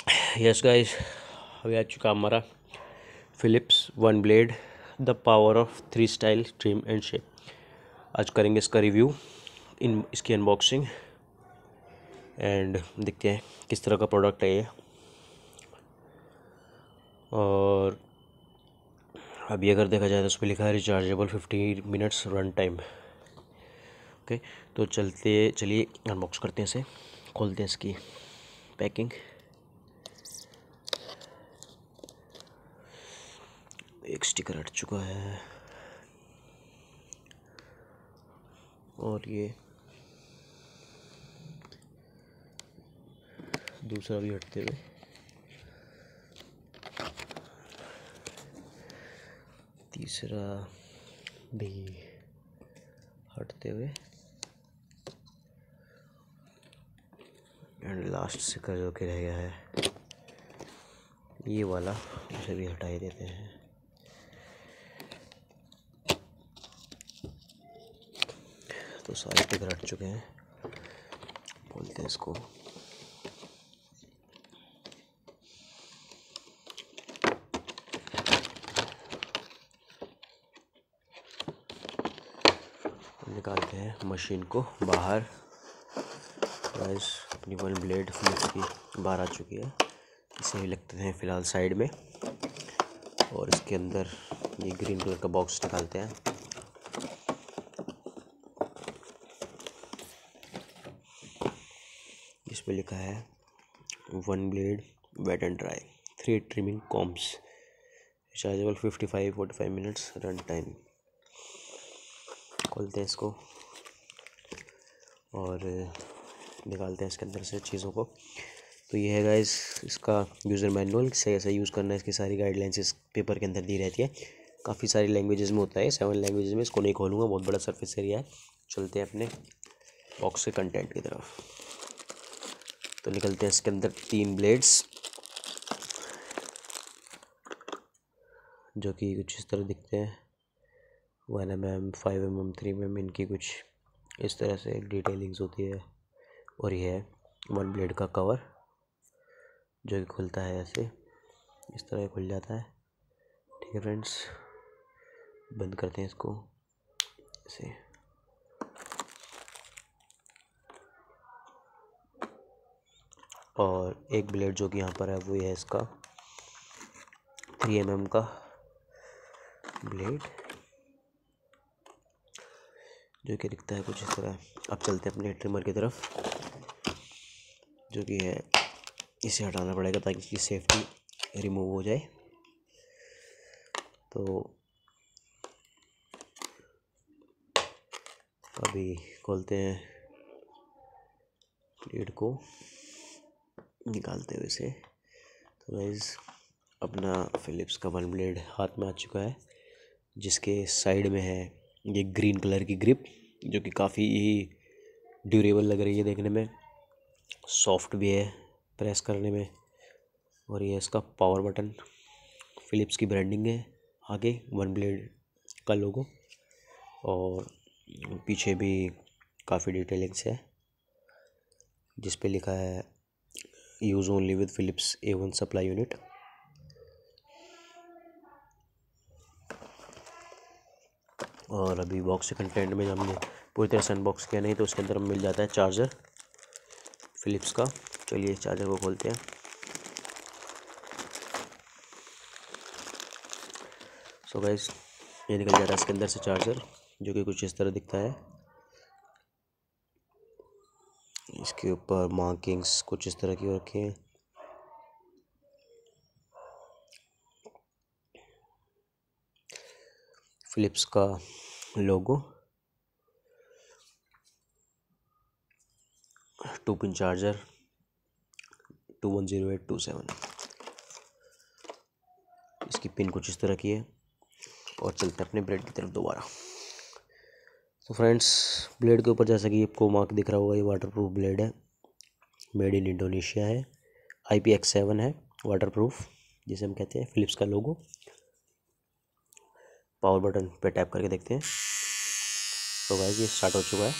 Yes guys, अभी आ चुका हमारा Philips one blade the power of three style trim and shape. आज करेंगे इसका रिव्यू, इसकी अनबॉक्सिंग एंड देखते हैं किस तरह का प्रोडक्ट है ये। और अभी अगर देखा जाए तो उस पर लिखा है rechargeable 50 minutes run time. Okay, तो चलिए अनबॉक्स करते हैं इसे, खोलते हैं इसकी पैकिंग। एक स्टिकर हट चुका है और ये दूसरा भी हटते हुए, तीसरा भी हटते हुए एंड लास्ट स्टिकर जो कि रह गया है ये वाला, उसे भी हटा ही देते हैं। तो सारे स्टिकर हट चुके हैं, खोलते हैं इसको। निकालते हैं मशीन को बाहर। गाइस, अपनी वन ब्लेड फिलिप्स की बाहर आ चुकी है। इसे ही लगते हैं फ़िलहाल साइड में, और इसके अंदर ये ग्रीन कलर का बॉक्स निकालते हैं। इस पे लिखा है one blade wet and dry 3 trimming combs, rechargeable 45 minutes run time. खोलते हैं इसको और निकालते हैं इसके अंदर से चीज़ों को। तो ये है गाइस इसका यूज़र मैनुअल, से ऐसे यूज़ करना है। इसकी सारी गाइडलाइंस इस पेपर के अंदर दी रहती है। काफ़ी सारी लैंग्वेजेस में होता है, 7 लैंग्वेजेस में। इसको नहीं खोलूँगा, बहुत बड़ा सरफेस एरिया है। चलते हैं अपने बॉक्स के कंटेंट की तरफ। तो निकलते हैं इसके अंदर 3 ब्लेड्स जो कि कुछ इस तरह दिखते हैं। 1 mm, 5 mm, 3 mm, इनकी कुछ इस तरह से डिटेलिंग्स होती है। और ये है वन ब्लेड का कवर जो कि खुलता है ऐसे, इस तरह खुल जाता है। ठीक है फ्रेंड्स, बंद करते हैं इसको ऐसे। और एक ब्लेड जो कि यहाँ पर है वो ये है इसका 3 mm का ब्लेड जो कि दिखता है कुछ इस तरह। अब चलते हैं अपने ट्रिमर की तरफ जो कि है, इसे हटाना पड़ेगा ताकि इसकी सेफ्टी रिमूव हो जाए। तो अभी खोलते हैं ब्लेड को, निकालते हुए से। तो गाइस, अपना फिलिप्स का वन ब्लेड हाथ में आ चुका है, जिसके साइड में है ये ग्रीन कलर की ग्रिप जो कि काफ़ी ड्यूरेबल लग रही है देखने में, सॉफ्ट भी है प्रेस करने में। और ये इसका पावर बटन, फिलिप्स की ब्रांडिंग है आगे, वन ब्लेड का लोगो, और पीछे भी काफ़ी डिटेलिंग्स है जिस पे लिखा है use only with Philips A1 supply unit. और अभी बॉक्स के कंटेंट में हमने पूरी तरह से अनबॉक्स किया नहीं, तो उसके अंदर मिल जाता है चार्जर फिलिप्स का। चलिए चार्जर को खोलते हैं। सो गाइस, ये निकल जाता है इसके अंदर से चार्जर जो कि कुछ इस तरह दिखता है। इसके ऊपर मार्किंग्स कुछ इस तरह की रखी हैं। फिलिप्स का लोगो, 2 पिन चार्जर 210827। इसकी पिन कुछ इस तरह की है। और चलते हैं अपने ब्लेड की तरफ दोबारा। तो फ्रेंड्स, ब्लेड के ऊपर जैसा कि आपको मार्क दिख रहा होगा, ये वाटरप्रूफ ब्लेड है, मेड इन इंडोनेशिया है, IPX7 है, वाटरप्रूफ जिसे हम कहते हैं। फिलिप्स का लोगो, पावर बटन पे टैप करके देखते हैं। तो गाइस, ये स्टार्ट हो चुका है।